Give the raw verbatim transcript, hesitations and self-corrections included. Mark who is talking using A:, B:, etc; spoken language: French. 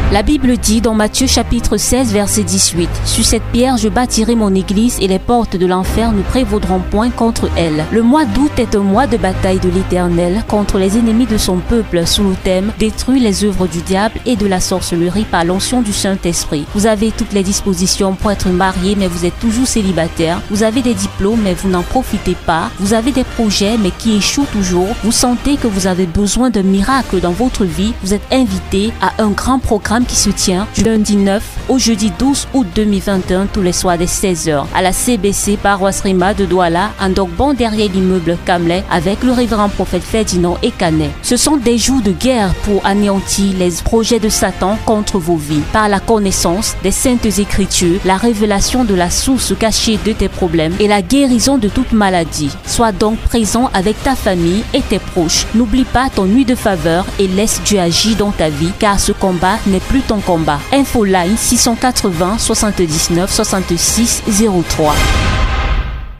A: La Bible dit dans Matthieu chapitre seize verset dix-huit, « Sur cette pierre je bâtirai mon église et les portes de l'enfer ne prévaudront point contre elle. » Le mois d'août est un mois de bataille de l'Éternel contre les ennemis de son peuple sous le thème « Détruire les œuvres du diable et de la sorcellerie par l'onction du Saint-Esprit ». Vous avez toutes les dispositions pour être marié mais vous êtes toujours célibataire. Vous avez des diplômes mais vous n'en profitez pas. Vous avez des projets mais qui échouent toujours. Vous sentez que vous avez besoin d'un miracle dans votre vie. Vous êtes invité à un grand programme qui se tient du lundi neuf au jeudi douze août deux mille vingt et un tous les soirs dès seize heures à la C B C Paroisse Rima de Douala, en Dogbon derrière l'immeuble Kamley avec le révérend prophète Ferdinand Ekanet. Ce sont des jours de guerre pour anéantir les projets de Satan contre vos vies par la connaissance des saintes écritures, la révélation de la source cachée de tes problèmes et la guérison de toute maladie. Sois donc présent avec ta famille et tes proches. N'oublie pas ton nuit de faveur et laisse Dieu agir dans ta vie car ce combat n'est plus ton combat. Info line six cent quatre-vingts soixante-dix-neuf soixante-six zéro trois.